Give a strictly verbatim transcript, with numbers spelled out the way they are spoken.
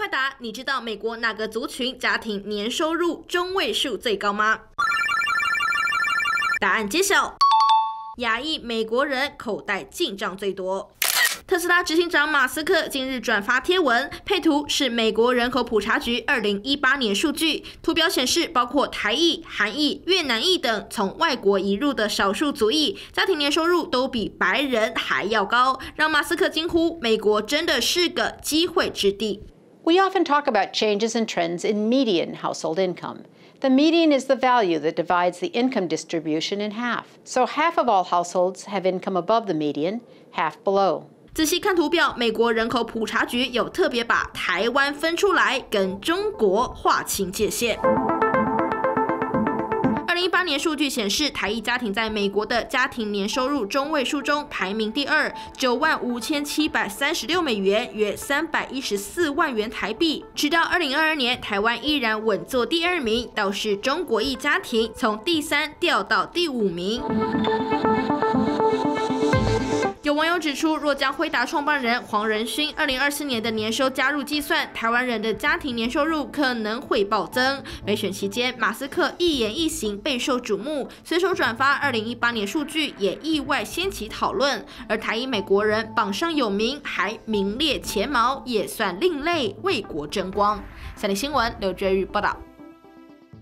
快答，你知道美国哪个族群家庭年收入中位数最高吗？答案揭晓，亚裔美国人口袋进账最多。 特斯拉执行长马斯克近日转发贴文，配图是美国人口普查局二零一八年数据。图表显示，包括台裔、韩裔、越南裔等从外国移入的少数族裔，家庭年收入都比白人还要高，让马斯克惊呼：美国真的是个机会之地。 We often talk about changes and trends in median household income. The median is the value that divides the income distribution in half. So half of all households have income above the median, half below. 仔细看图表，美国人口普查局有特别把台湾分出来，跟中国划清界限。二零一八年数据显示，台裔家庭在美国的家庭年收入中位数中排名第二，九万五千七百三十六美元，约三百一十四万元台币。直到二零二二年，台湾依然稳坐第二名，倒是中国裔家庭从第三掉到第五名。 有网友指出，若将辉达创办人黄仁勋二零二四年的年收加入计算，台湾人的家庭年收入可能会暴增。美选期间，马斯克一言一行备受瞩目，随手转发二零一八年数据，也意外掀起讨论。而台裔美国人榜上有名，还名列前茅，也算另类为国争光。三立新闻刘觉玉报道。